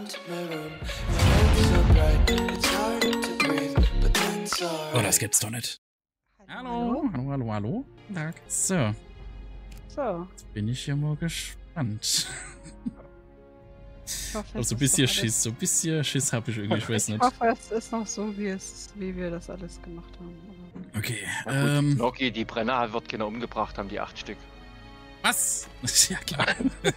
Oh, das gibt's doch nicht. Hallo, hallo, hallo, hallo. Guten Tag. So. Jetzt bin ich ja mal gespannt. Ich hoffe, Also ein bisschen Schiss, so ein bisschen Schiss habe ich irgendwie, ich weiß nicht. Ich hoffe, es ist noch so, wie wir das alles gemacht haben. Okay, Noki, die Brenner wird keiner umgebracht haben, die 8 Stück. Was? Ja, klar.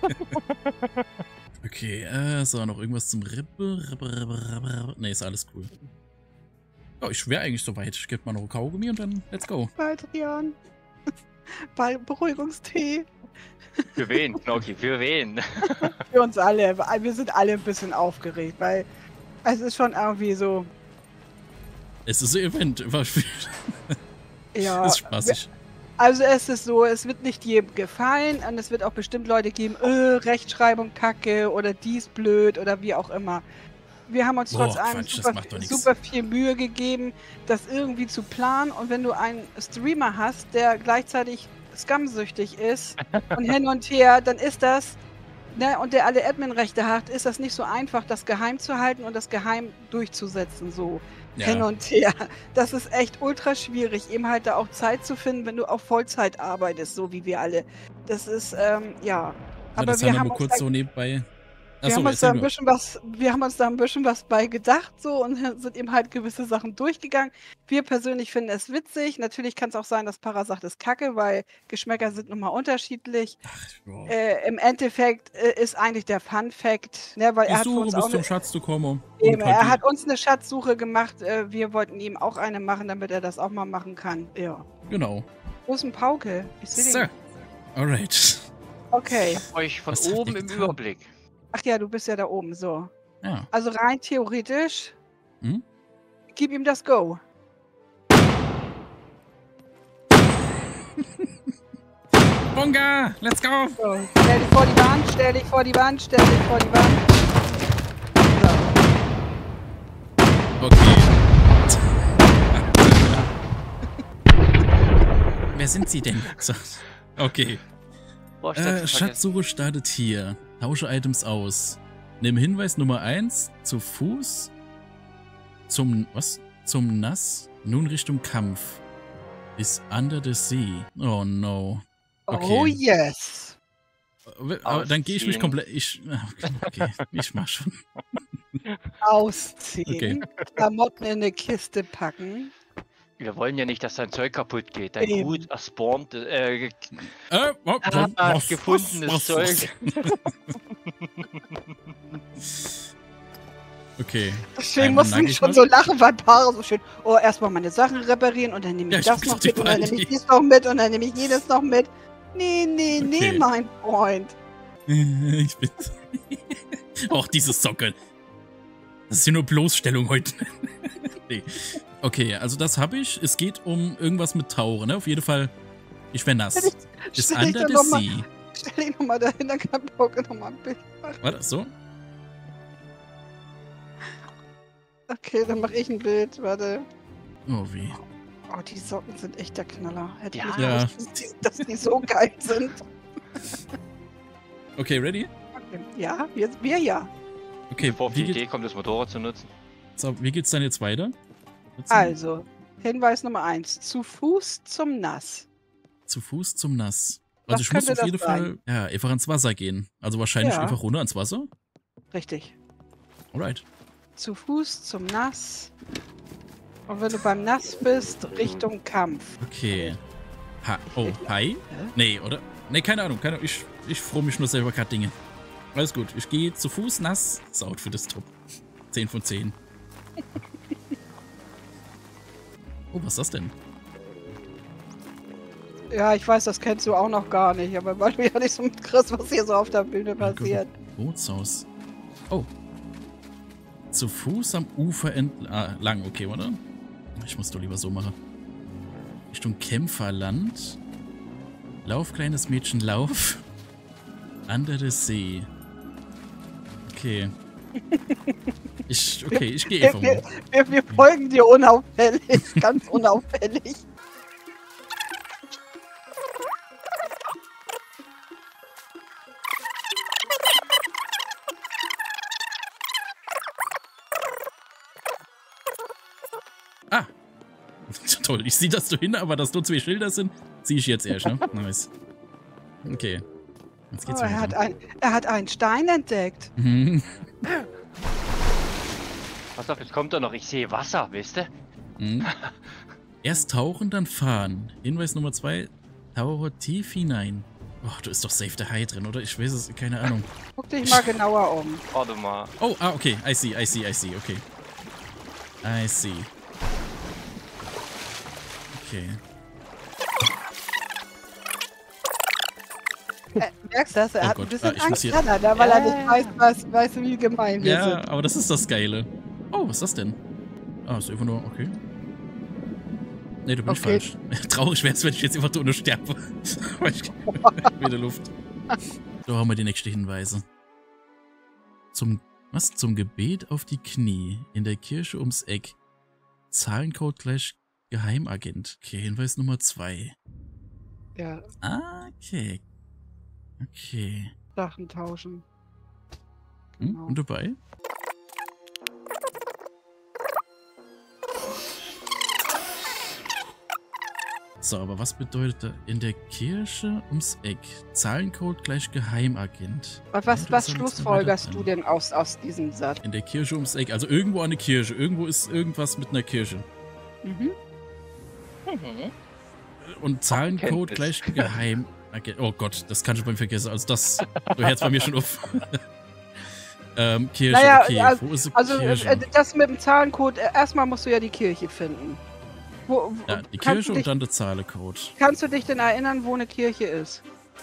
Okay, so, noch irgendwas zum Rippe. Ne, ist alles cool. Oh, ich wäre eigentlich soweit. Ich gebe mal noch Kaugummi und dann let's go. Baldrian. Beruhigungstee. Für wen, Noki, für wen? Für uns alle. Wir sind alle ein bisschen aufgeregt, weil es ist schon irgendwie so. Es ist ein Event. Ja. Das ist spaßig. Also es ist so, es wird nicht jedem gefallen und es wird auch bestimmt Leute geben, Rechtschreibung kacke oder dies blöd oder wie auch immer. Wir haben uns trotz allem super viel Mühe gegeben, das irgendwie zu planen, und wenn du einen Streamer hast, der gleichzeitig scamsüchtig ist und hin und her, dann ist das, ne, und der alle Admin-Rechte hat, ist das nicht so einfach, das geheim zu halten und das geheim durchzusetzen, so. Ja. Hin und her. Das ist echt ultra schwierig, eben halt da auch Zeit zu finden, wenn du auch Vollzeit arbeitest, so wie wir alle. Das ist, ja. Aber das wir haben haben wir kurz so nebenbei. Wir haben uns da ein bisschen was bei gedacht, so, und sind eben halt gewisse Sachen durchgegangen. Wir persönlich finden es witzig. Natürlich kann es auch sein, dass Para sagt, es ist kacke, weil Geschmäcker sind nun mal unterschiedlich. Ach, im Endeffekt ist eigentlich der Fun-Fact, ne, weil er hat Suche uns bis auch zum Schatz zu kommen. Eben, er hat uns eine Schatzsuche gemacht. Wir wollten ihm auch eine machen, damit er das auch mal machen kann. Ja. Genau. Wo ist ein Pauke? Ich sehe den. Alright. Okay. Ich hab euch von oben im Überblick. Ach ja, du bist ja da oben, so. Ja. Also rein theoretisch, gib ihm das Go. Bunga, let's go! So, stell dich vor die Wand, stell dich vor die Wand, stell dich vor die Wand. So. Okay. Wer sind Sie denn? So. Okay. Schatzsuche startet hier. Tausche Items aus. Nimm Hinweis Nummer 1 zu Fuß. Zum Nass. Nun Richtung Kampf. Bis under the sea. Oh no. Okay. Oh yes. Aber dann gehe ich mich komplett. Okay, ich mach schon. Ausziehen. Okay. Klamotten in eine Kiste packen. Wir wollen ja nicht, dass dein Zeug kaputt geht. Dein gut erspawnt, gefundenes Zeug. Okay. Deswegen mussten wir schon so lachen, weil Paare so schön, oh, erstmal meine Sachen reparieren und dann nehme ich das noch mit und dann nehme ich dies noch mit und dann nehme ich jedes noch mit. Nee, mein Freund. Ich bin... Auch diese Socke. Das ist ja nur Bloßstellung heute. Nee. Okay, also das habe ich. Es geht um irgendwas mit Tauchen, ne? Auf jeden Fall, ich wäre nass. Ist under the sea. Stell dich nochmal dahin, dann kann Pauke nochmal ein Bild machen. Warte, so? Okay, dann mache ich ein Bild, warte. Oh, wie? Oh, die Socken sind echt der Knaller. Hätte ich nicht gewusst, dass die so geil sind. Okay, ready? Okay. Ja, wir ja. Okay, bevor auf die Idee kommt, das Motorrad zu nutzen. So, wie geht's dann jetzt weiter? Also, Hinweis Nummer 1. Zu Fuß zum Nass. Zu Fuß zum Nass. Also ich muss auf jeden Fall einfach ans Wasser gehen. Also wahrscheinlich einfach runter ans Wasser? Richtig. Alright. Zu Fuß zum Nass. Und wenn du beim Nass bist, Richtung Kampf. Okay. Hi? Nee, oder? Nee, keine Ahnung. Ich freue mich nur selber gerade Dinge. Alles gut. Ich gehe zu Fuß nass. Das Outfit ist top. 10 von 10. Oh, was ist das denn? Ja, ich weiß, das kennst du auch noch gar nicht, aber weil du ja nicht so mitkriegst, was hier so auf der Bühne passiert. Bootshaus. Oh. Zu Fuß am Ufer entlang. Okay, oder? Ich muss doch lieber so machen. Richtung Kämpferland. Lauf, kleines Mädchen, lauf. Under the sea. Okay. Ich gehe einfach mal. Wir folgen dir unauffällig, ganz unauffällig. toll. Ich sehe, dass du hin, aber dass nur 2 Schilder sind, sehe ich jetzt erst, ne? Nice. Okay. Jetzt geht's weiter. Er hat einen Stein entdeckt. Pass auf, jetzt kommt er noch. Ich sehe Wasser, wisst ihr? Erst tauchen, dann fahren. Hinweis Nummer 2. Tauche tief hinein. Oh, du ist doch safe der Hai drin, oder? Ich weiß es, keine Ahnung. Guck dich mal genauer um. Warte mal. Oh, okay. I see. Okay. I see. Okay. Merkst du das? Er hat ein bisschen Angst, weil er nicht weiß, wie gemein wir sind. Ja, aber das ist das Geile. Oh, was ist das denn? Ah, ist einfach nur, okay. Nee, du bist falsch. Traurig wär's, wenn ich jetzt einfach nur sterbe. Wieder Luft. So haben wir die nächsten Hinweise. Zum Gebet auf die Knie. In der Kirche ums Eck. Zahlencode gleich Geheimagent. Okay, Hinweis Nummer 2. Ja. Okay. Okay. Sachen tauschen. Genau. Und dabei? So, aber was bedeutet da? In der Kirche ums Eck. Zahlencode gleich Geheimagent. Was schlussfolgerst du denn aus diesem Satz? In der Kirche ums Eck. Also irgendwo an der Kirche. Irgendwo ist irgendwas mit einer Kirche. Und Zahlencode gleich Geheimagent. Oh Gott, das kann ich beim Vergessen. Also das hört es bei mir schon auf. Kirche, naja, okay. Wo ist die Kirche? Das mit dem Zahlencode, erstmal musst du ja die Kirche finden. Ja, die Kirche und dann der Zahlencode. Kannst du dich denn erinnern, wo eine Kirche ist?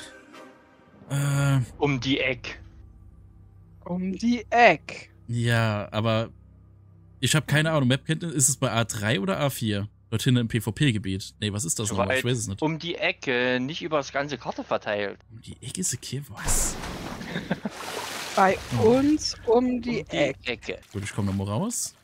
Um die Eck. Um die Eck. Ja, aber ich habe keine Ahnung. Map-Kenntnis, ist es bei A3 oder A4? Dorthin im PvP-Gebiet. Nee, was ist das nochmal? Ich weiß es nicht. Um die Ecke, nicht über das ganze Karte verteilt. Um die Ecke ist okay, was? Bei uns um die Ecke. Gut, ich komme nochmal raus.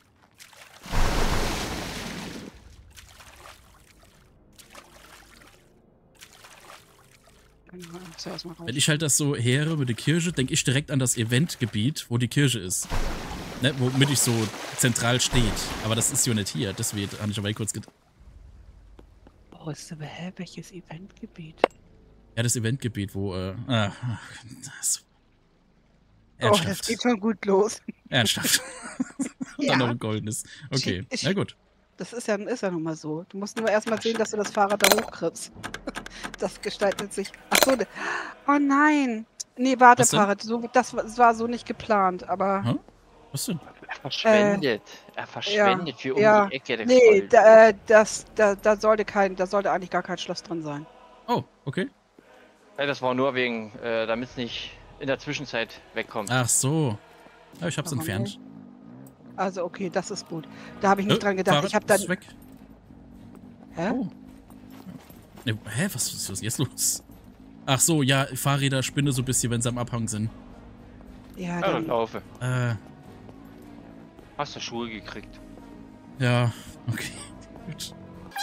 Wenn ich halt das so höre mit der Kirche, denke ich direkt an das Eventgebiet, wo die Kirche ist. Ne, womit ich so zentral steht. Aber das ist ja nicht hier, deswegen habe ich aber kurz gedacht. Oh, welches Eventgebiet? Ja, das Eventgebiet, wo, das das geht schon gut los. Ernsthaft. Und dann noch ein goldenes. Okay, na gut. Das ist ja nun mal so. Du musst nur erstmal sehen, dass du das Fahrrad da hochkriegst. Das gestaltet sich. Achso. Oh nein. Nee, warte, Fahrrad. Das war so nicht geplant, aber. Was denn? Er verschwendet für um die Ecke. Nee, da sollte eigentlich gar kein Schloss drin sein. Oh, okay. Ja, das war nur wegen, damit es nicht in der Zwischenzeit wegkommt. Ach so. Ja, ich hab's entfernt. Also okay, das ist gut. Da habe ich nicht dran gedacht. Fahrrad ich habe dann. Ist weg. Hä? Oh. Ne, was ist jetzt los? Ach so, ja, Fahrräder spinnen so ein bisschen, wenn sie am Abhang sind. Ja, dann laufe. Hast du Schuhe gekriegt? Ja, okay. Gut.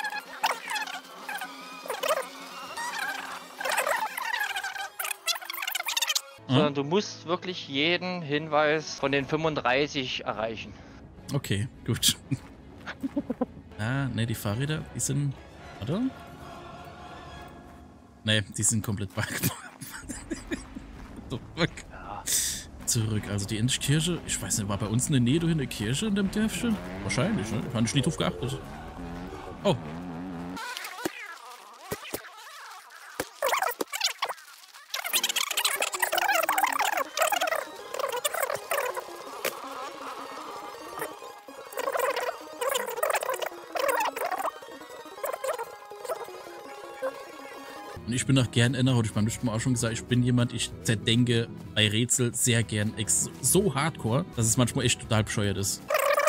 Sondern du musst wirklich jeden Hinweis von den 35 erreichen. Okay, gut. Ne, die Fahrräder, die sind... Oder? Ne, die sind komplett bug. So, fuck. Ja. Zurück, also die Kirche, ich weiß nicht, war bei uns in der Nähe eine Kirche in dem Dörfchen? Wahrscheinlich, ne? Habe ich nie drauf geachtet. Oh. Und ich bin auch gern Enner, hatte ich beim letzten Mal auch schon gesagt, ich bin jemand, ich zerdenke bei Rätsel sehr gern so hardcore, dass es manchmal echt total bescheuert ist.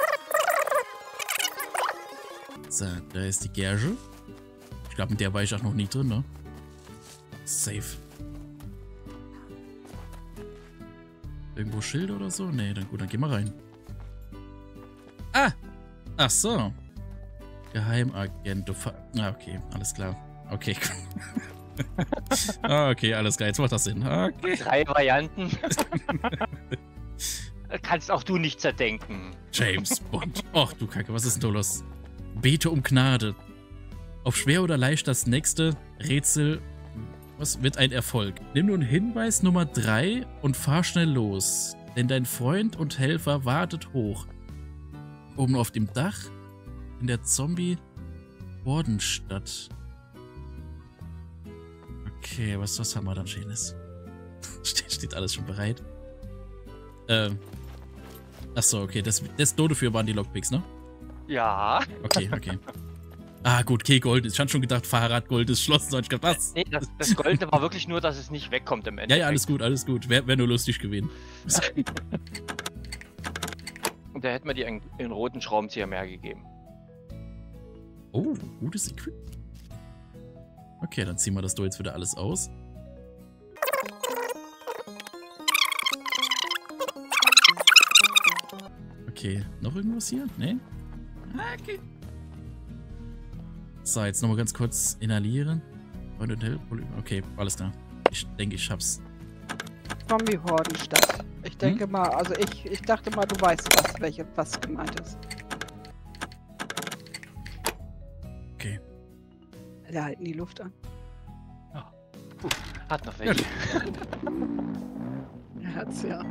So, da ist die Kirche. Ich glaube, in der war ich auch noch nie drin, ne? Safe. Irgendwo Schild oder so? Nee, dann gut, dann gehen wir rein. Ah! Ach so. Geheimagent. Okay, alles klar. Okay. Okay, alles klar, jetzt macht das Sinn. Okay. 3 Varianten. Kannst auch du nicht zerdenken. James Bond. Och, du Kacke, was ist denn da los? Bete um Gnade. Auf schwer oder leicht das nächste Rätsel, was wird ein Erfolg? Nimm nun Hinweis Nummer 3 und fahr schnell los, denn dein Freund und Helfer wartet hoch. Oben auf dem Dach in der Zombie-Wardenstadt. Okay, was haben wir dann Schönes? Steht alles schon bereit. Achso, okay, das dafür waren die Lockpicks, ne? Ja. Okay. Ah, gut, okay, Gold. Ich hatte schon gedacht, Fahrradgold ist Schloss. Ich gedacht, was? Nee, das Goldene war wirklich nur, dass es nicht wegkommt im Endeffekt. Ja, alles gut. Wäre nur lustig gewesen. Und da hätten wir dir einen roten Schraubenzieher mehr gegeben. Oh, gutes Secret. Okay, dann ziehen wir das doch jetzt wieder alles aus. Okay, noch irgendwas hier? Nee? Okay. So, jetzt nochmal ganz kurz inhalieren. Okay, alles klar. Ich denke, ich hab's. Zombie-Hordenstadt. Ich denke mal, also ich dachte mal, du weißt, was gemeint ist. Okay. Wir halten die Luft an. Ja. Hat noch welche. Er hat's ja.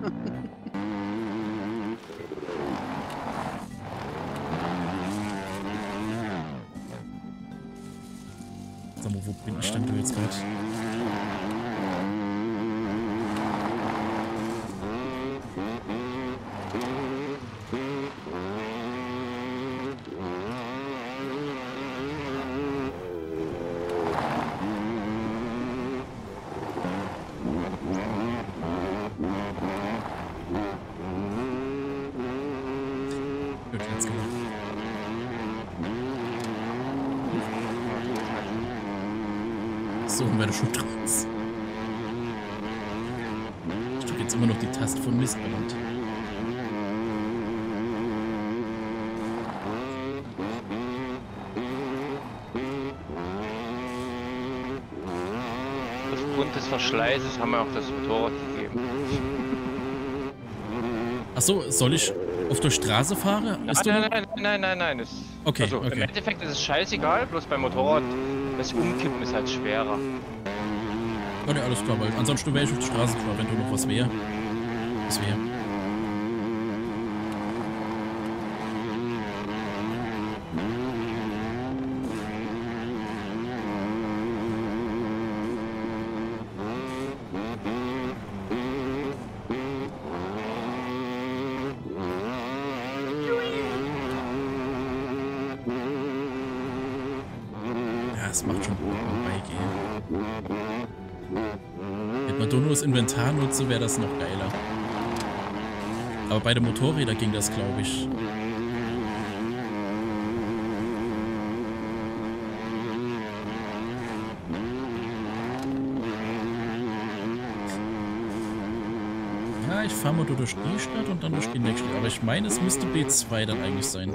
Sag mal, wo bin ich denn jetzt gerade? So, und werde schon raus. Ich drücke jetzt immer noch die Taste von Mistbrand. Aufgrund des Verschleißes haben wir auch das Motorrad gegeben. Achso, soll ich auf der Straße fahren? Nein. Okay, also, okay. Im Endeffekt ist es scheißegal, bloß beim Motorrad, das Umkippen ist halt schwerer. Ja, ne, alles klar, weil ansonsten wäre ich auf der Straße gefahren, wenn du noch was wäre. Was wäre. Das macht schon beigehen. Wenn man nur das Inventar nutze, wäre das noch geiler. Aber bei den Motorrädern ging das, glaube ich. Ja, ich fahre mal durch die Stadt und dann durch die nächste. Aber ich meine, es müsste B2 dann eigentlich sein.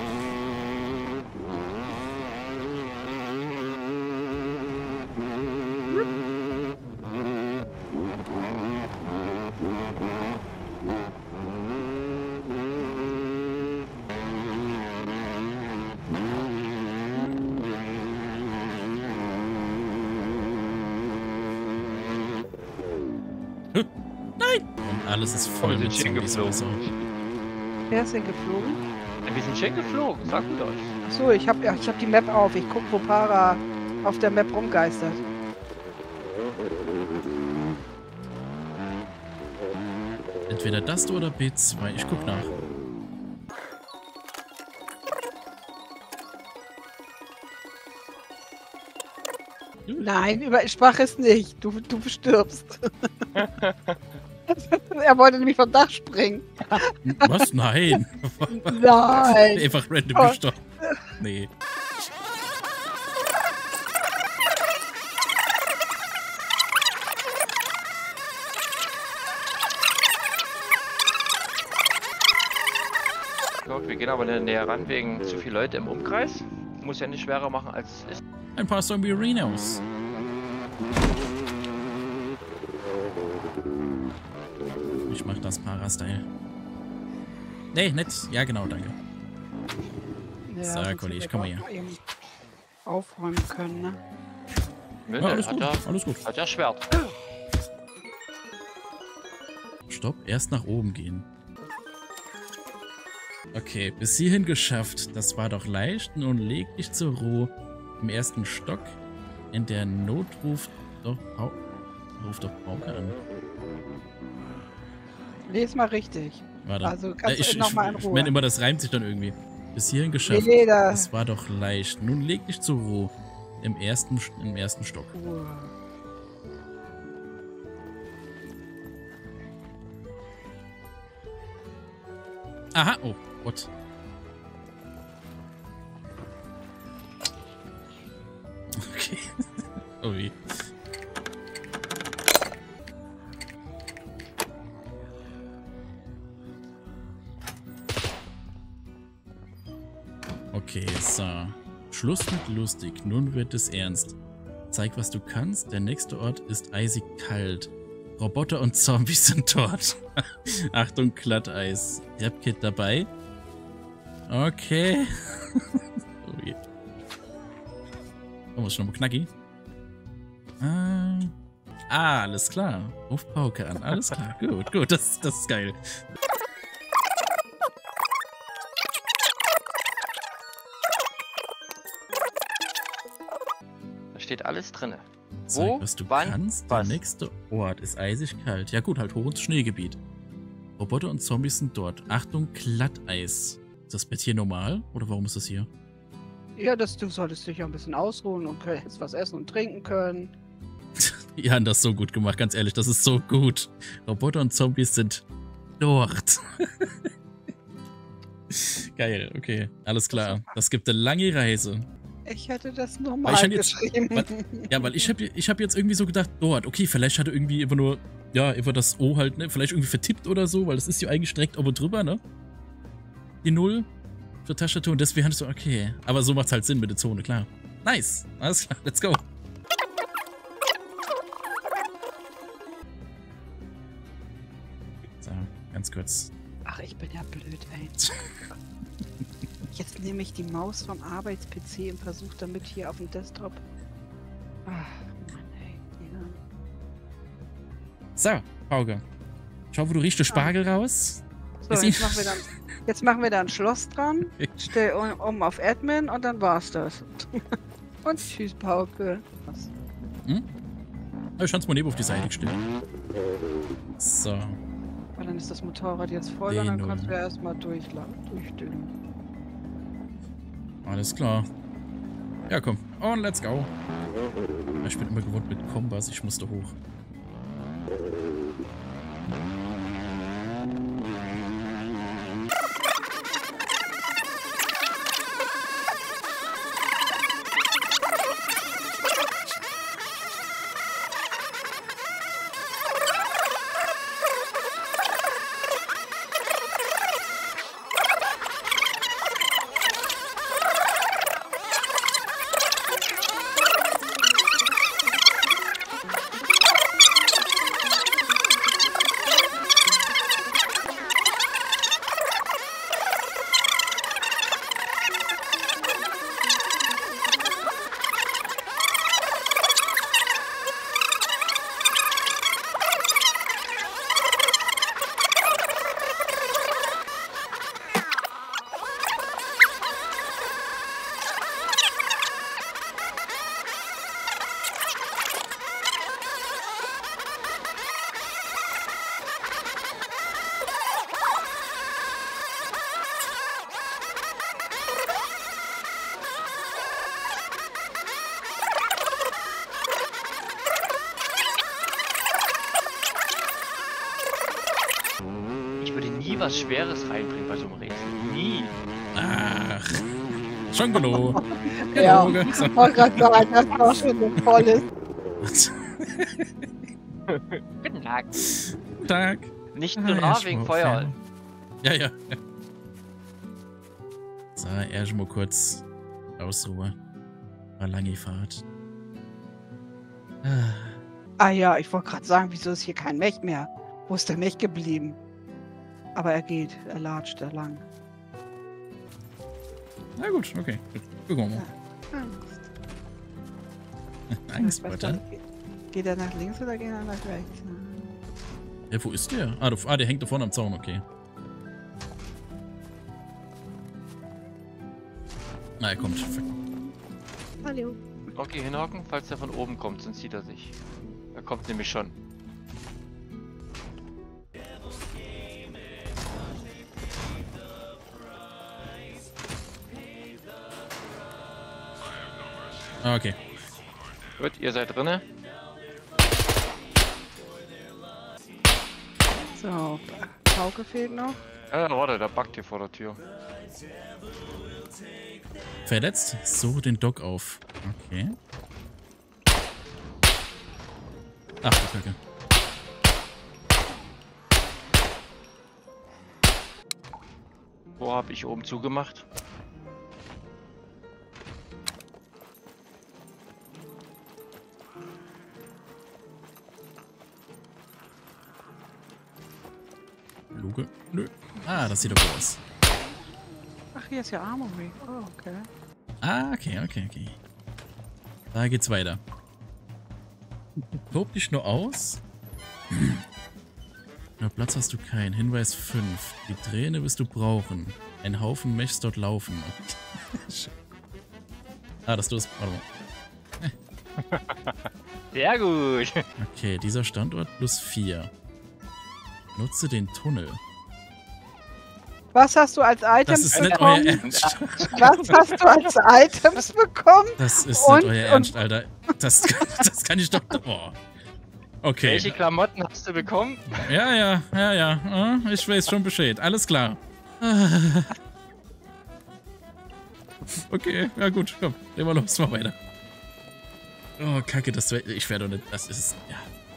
Nein! Und alles ist voll mit Zombies. Wer ist denn geflogen? Ja, wir sind schön geflogen, sagt euch. Achso, ich hab die Map auf. Ich guck, wo Para auf der Map rumgeistert. Entweder das oder B2. Ich guck nach. Nein, ich sprach es nicht. Du stirbst. Er wollte nämlich vom Dach springen. Was? Nein. Nein. Einfach random gestorben. Nee. Gut, wir gehen aber näher ran wegen zu viele Leute im Umkreis. Muss ja nicht schwerer machen als es ist. Ein paar Zombie-Arenas. Ich mach das Para-Style. Nee, nett. Ja, genau, danke. Ja, so, Kollege, komm mal her. aufräumen können, ne? Nö, Ja, alles gut. Hat ja Schwert. Stopp, erst nach oben gehen. Okay, bis hierhin geschafft. Das war doch leicht. Nun leg dich zur Ruhe im ersten Stock. In der Not ruft doch Pauke an. Lies mal richtig. Warte. Also kannst du nochmal in Ruhe. Ich meine immer, das reimt sich dann irgendwie. Bis hierhin geschafft. Nee, das war doch leicht. Nun leg dich zur Ruhe im ersten Stock. Aha, oh Gott. Okay. Oh wie. Okay, so. Schluss mit lustig, nun wird es ernst. Zeig, was du kannst, der nächste Ort ist eisig kalt. Roboter und Zombies sind dort. Achtung, Glatteis. Rap-Kit dabei. Okay. Oh je. Oh, ist schon mal knacki. Alles klar. Ruf Pauke an. Alles klar. Gut, das ist geil. Da steht alles drin. Zeig, was du kannst. Der nächste Ort ist eisig kalt. Ja gut, halt hoch ins Schneegebiet. Roboter und Zombies sind dort. Achtung, Glatteis. Ist das Bett hier normal? Oder warum ist das hier? Ja, du solltest dich ja ein bisschen ausruhen und jetzt was essen und trinken können. Die haben das so gut gemacht, ganz ehrlich. Das ist so gut. Roboter und Zombies sind dort. Geil, okay. Alles klar. Das gibt eine lange Reise. Ich hätte das normal geschrieben. Weil ich hab jetzt irgendwie so gedacht, dort, okay, vielleicht hat er irgendwie immer nur, ja, immer das O halt, ne, vielleicht irgendwie vertippt oder so, weil das ist ja eigentlich direkt oben drüber, ne? Die 0 für Tastatur und deswegen hatte ich so, okay. Aber so macht's halt Sinn mit der Zone, klar. Nice, alles klar, let's go. So, ganz kurz. Ach, ich bin ja blöd, ey. Jetzt nehme ich die Maus vom Arbeits-PC und versuche damit hier auf dem Desktop. Ach, Mann, ey. Ja. So, Pauke. Schau, wo du riechst, Spargel raus. So, jetzt machen wir da ein Schloss dran. Stell um auf Admin und dann war's das. Und tschüss, Pauke. Was? Hm? Ich kann es mal neben auf die Seite gestellt. So. Aber dann ist das Motorrad jetzt voll und dann kannst du ja erstmal durchdünnen. Alles klar. Ja, komm. Und let's go. Ich bin immer gewohnt mit Kombas. Ich musste hoch. Was Schweres reinbringen bei so einem Rätsel. Nie. Ach. Schon genug. Ja, ich wollte gerade sagen, das war schon so volles. Guten Tag. Guten Tag. Nicht nur wegen Feuer. Ja. So, erst mal kurz Ausruhe. War lange Fahrt. Ah ja, ich wollte gerade sagen, wieso ist hier kein Mech mehr? Wo ist der Mech geblieben? Aber er geht, er latscht da lang. Na gut, okay. Wir gucken mal. Ja. Angstbutter. Geht er nach links oder geht er nach rechts? Ja, wo ist der? Ah, der hängt da vorne am Zaun, okay. Na, er kommt. Hallo. Okay, hinhocken, falls er von oben kommt, sonst sieht er sich. Er kommt nämlich schon. Okay. Gut, ihr seid drinne. So, Pauke fehlt noch. Ja, warte, der backt hier vor der Tür. Verletzt? Suche den Doc auf. Okay. Ach, du Kacke. Wo habe ich oben zugemacht? Luke? Nö. Ah, das sieht doch gut aus. Ach, hier ist ja Armory. Oh, okay. Ah, okay. Da geht's weiter. Tob dich nur aus. Na, Platz hast du keinen. Hinweis 5. Die Träne wirst du brauchen. Ein Haufen Mechs dort laufen. Ah, das du es. Warte mal. Sehr gut. Okay, dieser Standort +4. Nutze den Tunnel. Was hast du als Items Das ist nicht bekommen? euer Ernst. Was hast du als Items bekommen? Das ist nicht euer Ernst, Alter. Das kann ich doch... Oh. Okay. Welche Klamotten hast du bekommen? Ja. Ich weiß schon Bescheid. Alles klar. Okay, ja gut. Komm, gehen wir los. Mal weiter. Oh, Kacke, ich werde doch nicht... Das ist... Ja.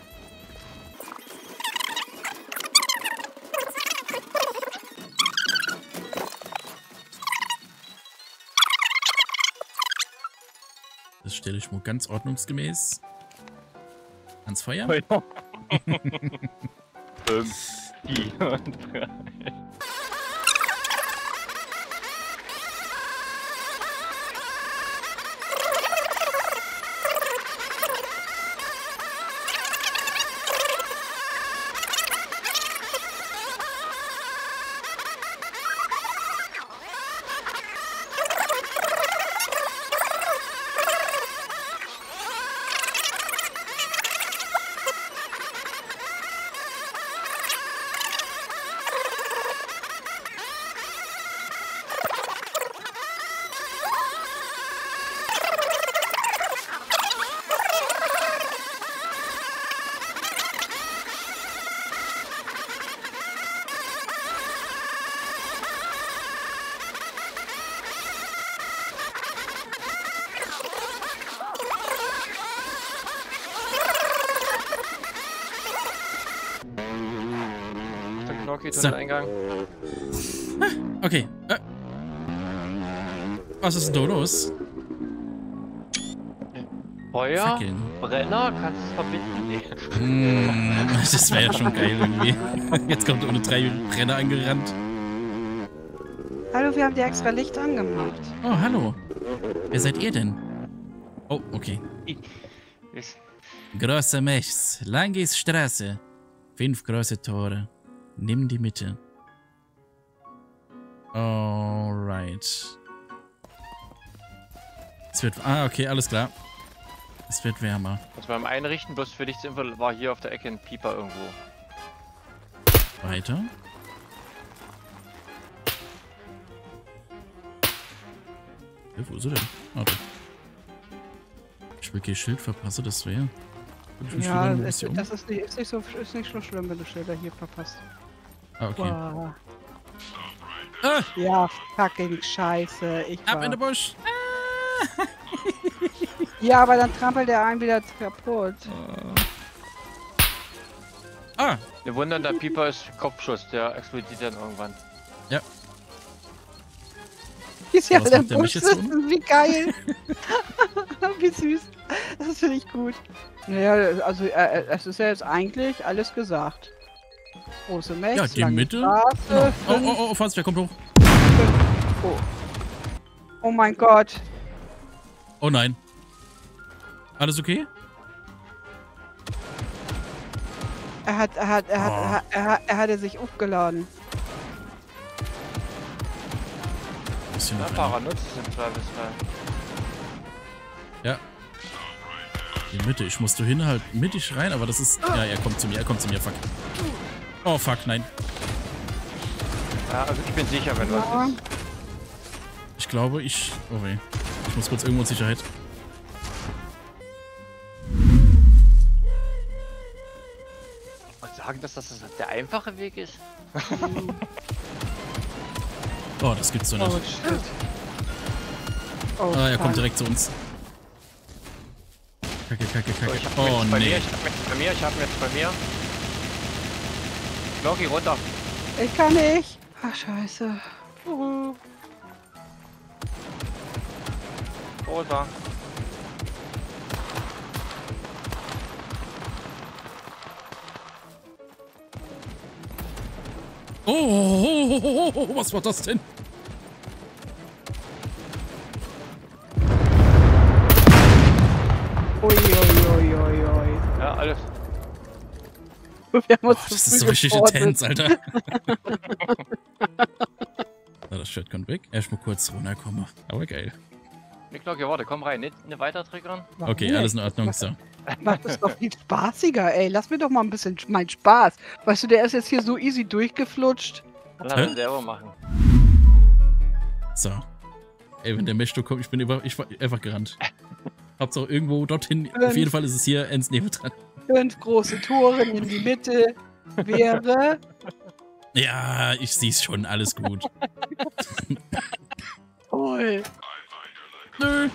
Das stelle ich mal ganz ordnungsgemäß ans Feuer. 5, 4 und 3. Tunneleingang. Okay. Was ist denn da los? Feuer? Fackeln. Brenner? Kannst du es verbinden? Nee. Das wäre ja schon geil irgendwie. Jetzt kommt ohne 3 Brenner angerannt. Hallo, wir haben dir extra Licht angemacht. Oh, hallo. Wer seid ihr denn? Oh, okay. Große Mechs. Langis Straße. 5 große Tore. Nimm die Mitte. Alright. Es wird... Ah, okay, alles klar. Es wird wärmer. Also beim Einrichten, bloß für dich zur Info, war hier auf der Ecke ein Pieper irgendwo. Weiter. Ja, wo ist er denn? Warte. Ich will kein Schild verpasse, das wäre... Ja, das ist nicht so schlimm, wenn du Schilder hier verpasst. Ah, okay. Wow. Ja, fucking Scheiße. Ab in den Busch! Ah. Ja, aber dann trampelt der einen wieder kaputt. Ah! Wir wundern, der Pieper ist Kopfschuss, der explodiert dann irgendwann. Ja. Ist ja Was der macht der mich Busch, jetzt so? wie geil. Wie süß. Das finde ich gut. Naja, also es ist ja jetzt eigentlich alles gesagt. Große Mechs, Ja, die lange Mitte. Straße, Oh, Franz, der kommt hoch. Oh. Oh mein Gott. Oh nein. Alles okay? Er hatte sich aufgeladen. Ja, Fahrer nutzt es im Zweifelsfall. Ja. In die Mitte, ich muss da hinhalten. Mittig rein, aber das ist... Ja, er kommt zu mir, fuck. Oh, fuck, nein. Ja, also ich bin sicher, wenn was ist. Ich glaube, oh weh. Ich muss kurz irgendwo in Sicherheit. Und sagen, dass das der einfache Weg ist? Oh, das gibt's doch nicht. Oh, shit. Oh, er kommt direkt zu uns. Kacke. Oh, nee. Ich hab jetzt bei mir. Loki, runter. Ich kann nicht. Ach, scheiße. Runter. Oh, was war das denn? Ui. Ja, alles. Wir haben uns das ist so richtig intens, Alter. Das Shirt kommt weg. Erstmal kurz runterkommen. Aber geil. Nick-Loki, warte, komm rein. Nicht weiter triggern. Okay, alles in Ordnung. So. Macht das doch viel spaßiger, ey. Lass mir doch mal ein bisschen meinen Spaß. Weißt du, der ist jetzt hier so easy durchgeflutscht. Lass ihn selber machen. So. Ey, wenn der Meshto kommt, ich bin einfach gerannt. Hauptsache irgendwo dorthin. Auf jeden Fall ist es hier ins Nebel dran. 5 große Tore in die Mitte wäre... Ja, ich sehe schon. Alles gut. Toll. Nö.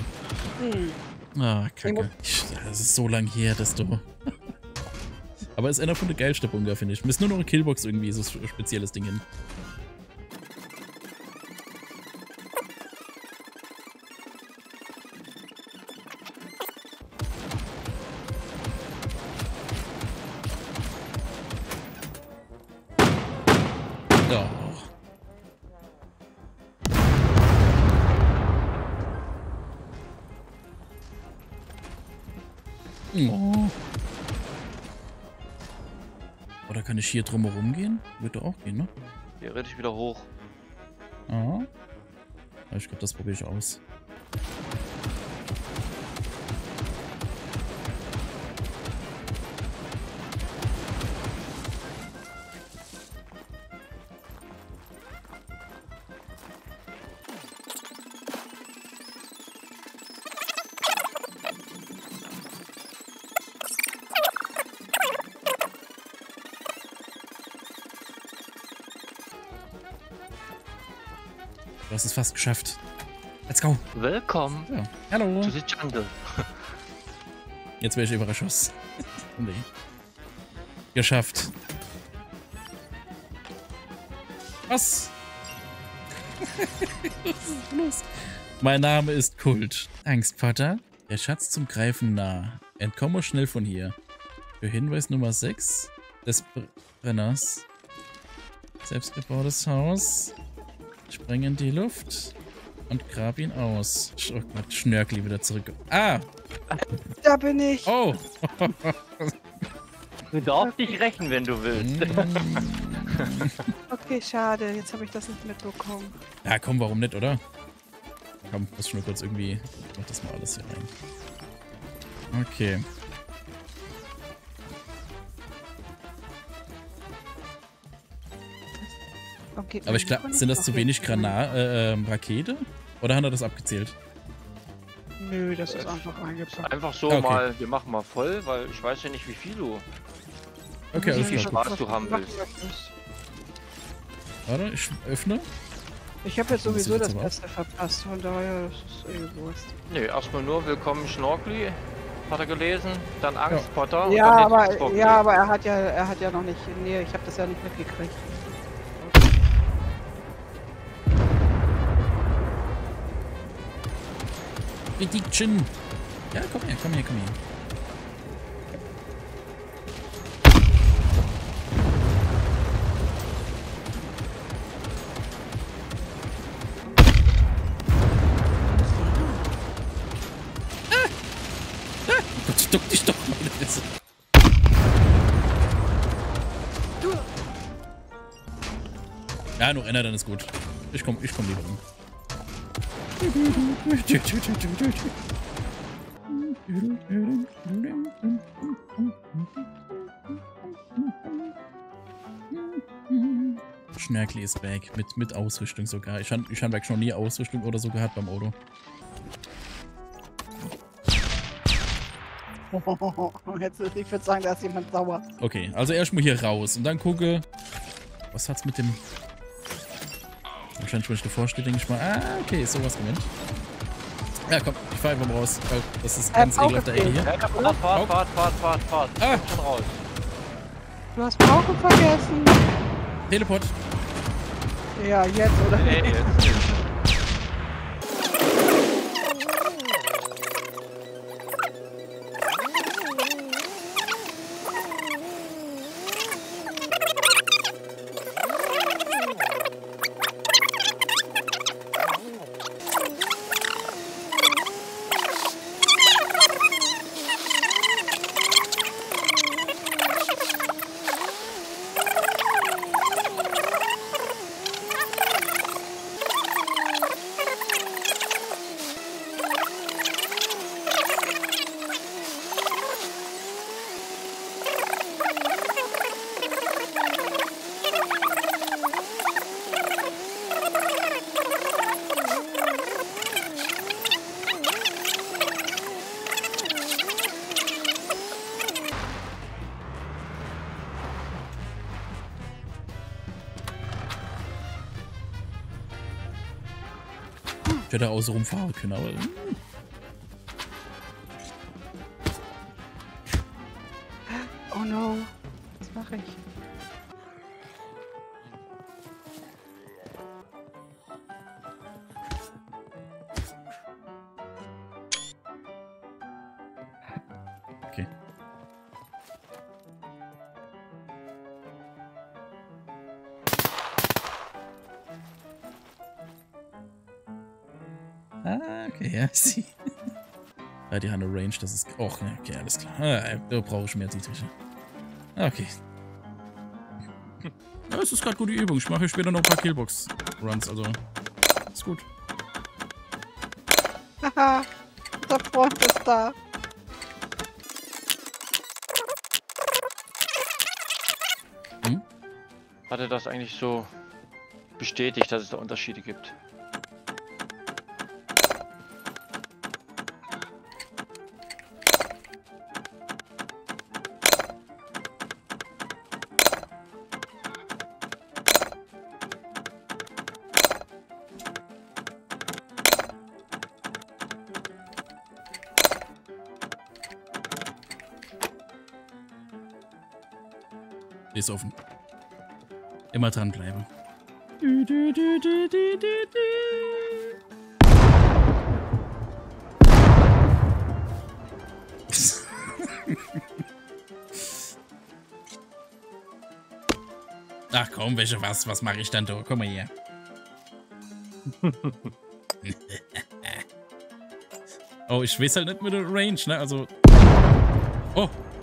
Ah, Kacke. Das ist so lang her, dass du... Aber ist einer von der geilsten Bunker, finde ich. Müssen nur noch eine Killbox irgendwie so ein spezielles Ding hin. Oh. Oder kann ich hier drumherum gehen? Würde auch gehen, ne? Theoretisch wieder hoch. Ah. Ich glaube, das probiere ich aus. Du hast es fast geschafft. Let's go. Willkommen. Ja. Hallo. To the jungle. Jetzt wäre ich überrascht. Nee. Geschafft. Was? Was ist los? Mein Name ist Kult. Angstpotter. Der Schatz zum Greifen nah. Entkomme schnell von hier. Für Hinweis Nummer 6 des Brenners. Selbstgebautes Haus. Spreng in die Luft und grab ihn aus. Oh Gott, Schnörkli wieder zurück. Ah! Da bin ich. Oh! Du darfst dich rächen, wenn du willst. Okay, schade. Jetzt habe ich das nicht mitbekommen. Ja, komm, warum nicht, oder? Komm, muss schon nur kurz irgendwie... Ich mach das mal alles hier rein. Okay. Okay, Aber ich glaube, sind das zu wenig Rakete? Oder hat er das abgezählt? Nö, das ist einfach eingepackt. Einfach so okay. Mal, wir machen mal voll, weil ich weiß ja nicht, wie viel du... Okay, wie viel Spaß du haben willst. Warte, ich öffne. Ich habe jetzt sowieso das Beste verpasst, von daher ist es Wurst. Nee, erstmal nur Willkommen Schnorkli, hat er gelesen, dann Angstpotter. Ja, aber er hat ja noch nicht... Nee, ich habe das ja nicht mitgekriegt. Prediction. Ja, komm her. Ja, noch einer, dann ist gut. Ich komm lieber um. Schnörkel ist weg. Mit Ausrüstung sogar. Ich habe schon nie Ausrüstung oder so gehabt beim Auto. Jetzt, ich würde sagen, da ist jemand sauer. Okay, also erstmal hier raus und dann gucke. Was hat's mit dem. Wahrscheinlich, wenn ich davor stehe, denke ich mal. Ah, okay, sowas Moment. Ja, komm, ich fahr einfach mal raus, weil das ist ganz ekelhafte Ecke hier. Fahrt. Ah. Schon raus. Du hast Pauke vergessen. Teleport. Ja, jetzt oder? Nee, jetzt nicht. Ich hätte außen rumfahren können, aber. Oh no. Was mache ich? Okay. Ah, okay, ja, ich sehe. Ja, die haben eine Range, das ist. Och, ne, okay, alles klar. Ah, da brauche ich mehr Dietriche. Okay. Ja, es ist gerade gute Übung. Ich mache später noch ein paar Killbox-Runs, also. Ist gut. Haha, der Freund ist da. Hm? Hat er das eigentlich so bestätigt, dass es da Unterschiede gibt? Die ist offen. Immer dranbleiben. Ach komm, welche was mache ich dann da? Komm mal her. Oh, ich weiß halt nicht mit der Range, ne? Also. Oh!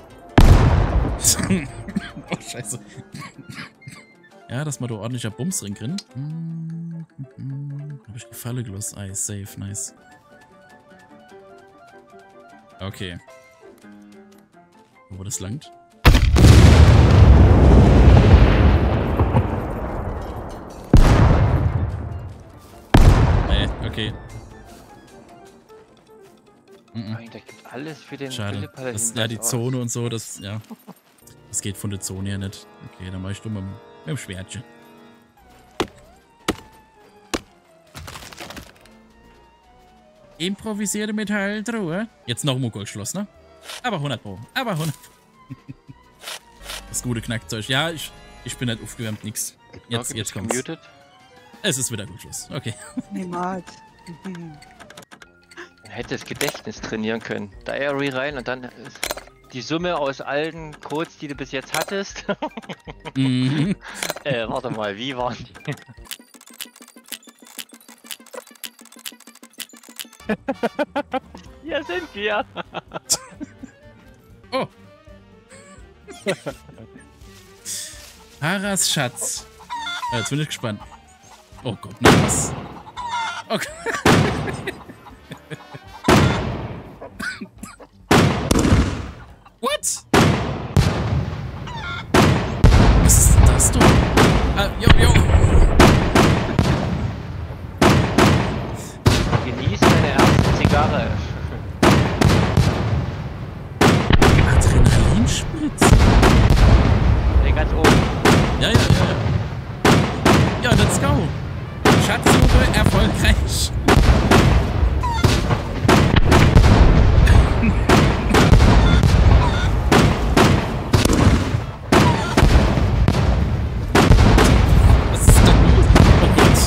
Oh, scheiße. Ja, dass wir da ordentlicher Bums drin kriegen. Hab ich Gefalle gelost. Ah, ist safe, nice. Okay. Wo das langt? Nee, okay. Da gibt alles für den Schade. Das, ja, die Zone und so, das, ja. Das geht von der Zone her nicht. Okay, dann mach ich du mit dem Schwertchen. Improvisierte Metalltruhe. Jetzt noch ein Goldschloss, ne? Aber 100 Pro. Aber 100 Pro. Das gute Knackzeug. Ja, ich bin nicht aufgewärmt, nix. Jetzt kommt's. Gemutet? Es ist wieder gut Schluss. Okay. Niemals. Man hätte das Gedächtnis trainieren können. Diary rein und dann die Summe aus allen Codes, die du bis jetzt hattest. Mhm. Warte mal, wie waren die? Hier sind wir. Oh. Haras Schatz. Jetzt bin ich gespannt. Oh Gott, na was? Okay. What? Was ist denn das, du? Jo. Genieß deine erste Zigarre. Adrenalinspritze? Nee, ganz oben. Ja. Ja, let's go. Schatzsuche erfolgreich. Was ist denn los? Oh Gott.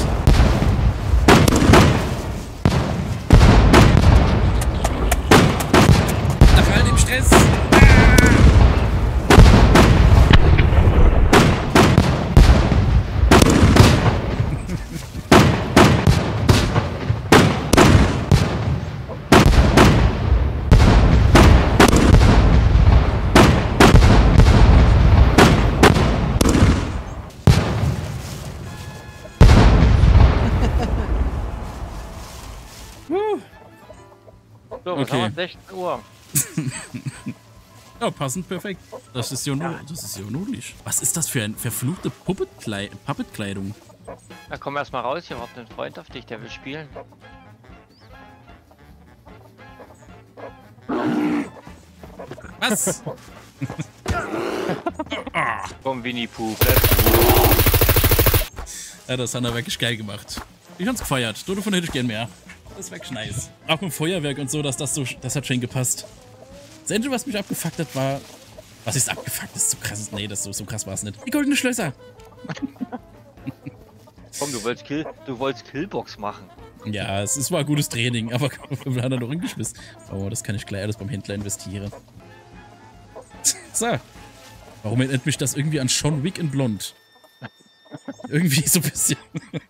Nach all dem Stress. So, was haben wir? 16 Uhr. Ja, passend perfekt. Das ist ja notlich. Was ist das für eine verfluchte Puppetkleidung? Na komm erst mal raus, hier wartet ein Freund auf dich, der will spielen. Was? Komm, Winnie Pooh. Ja, das hat er wirklich geil gemacht. Ich hab's gefeiert. Davon hätte ich gern mehr. Das ist wirklich nice. Auch im Feuerwerk und so, das hat schön gepasst. Das Einzige, was mich abgefuckt hat, war... Was ist abgefuckt? Das ist so krass. Nee, so krass war es nicht. Die goldenen Schlösser. Komm, du wolltest Killbox machen. Ja, es war gutes Training, aber wir haben da noch hingeschmissen. Oh, das kann ich gleich alles beim Händler investieren. So. Warum erinnert mich das irgendwie an John Wick in Blond? Irgendwie so ein bisschen.